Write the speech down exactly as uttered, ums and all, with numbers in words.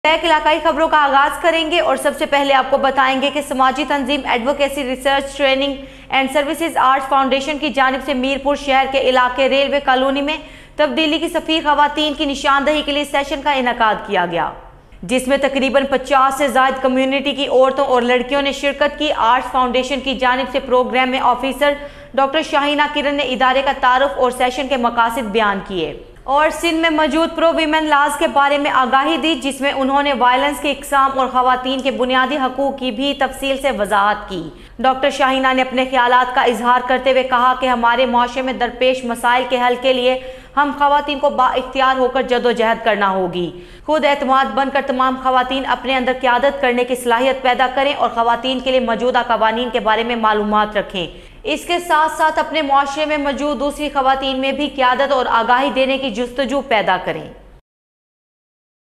एक इलाकाई खबरों का आगाज करेंगे और सबसे पहले आपको बताएंगे कि समाजी तंजीम advocacy research training and services arts foundation की जानिब से मीरपुर शहर के इलाके रेलवे कॉलोनी में तब्दीली की सफ़ीर खवातीन की निशानदही के लिए सेशन का इनेकाद किया गया, जिसमें तकरीबन पचास से ज़ायद कम्युनिटी की औरतों और लड़कियों ने शिरकत की। आर्ट्स फाउंडेशन की जानिब से प्रोग्राम में ऑफिसर डॉक्टर शाहीना किरण ने इदारे का तारुफ और सेशन के मकासद बयान किए और सिंध में मौजूद प्रो वीमेन लाज के बारे में आगाही दी, जिसमें उन्होंने वायलेंस के इकसाम और खवातीन के बुनियादी हकूक़ की भी तफसील से वजाहत की। डॉक्टर शाहीना ने अपने ख्यालात का इजहार करते हुए कहा कि हमारे माशरे में दरपेश मसाइल के हल के लिए हम खवातीन को बाइख्तियार होकर जदोजहद करना होगी। खुद एतमाद बनकर तमाम खवातीन अपने अंदर क़यादत करने की सलाहियत पैदा करें और खवातीन के लिए मौजूदा कवानीन के बारे में मालूमात रखें। इसके साथ साथ अपने माशरे में मौजूद दूसरी खवातीन में भी क़यादत और आगाही देने की जुस्तजू पैदा करें।